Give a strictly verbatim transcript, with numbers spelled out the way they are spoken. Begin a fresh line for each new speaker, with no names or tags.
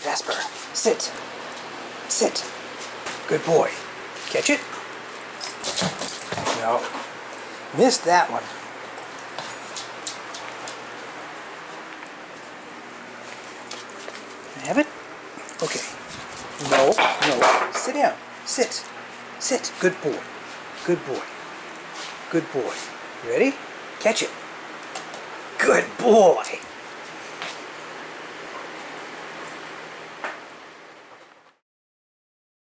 Jasper, sit. Sit. Good boy. Catch it? No. Missed that one. Can I have it? Okay. No, no. Sit down. Sit. Sit. Good boy. Good boy. Good boy. Ready? Catch it. Good boy.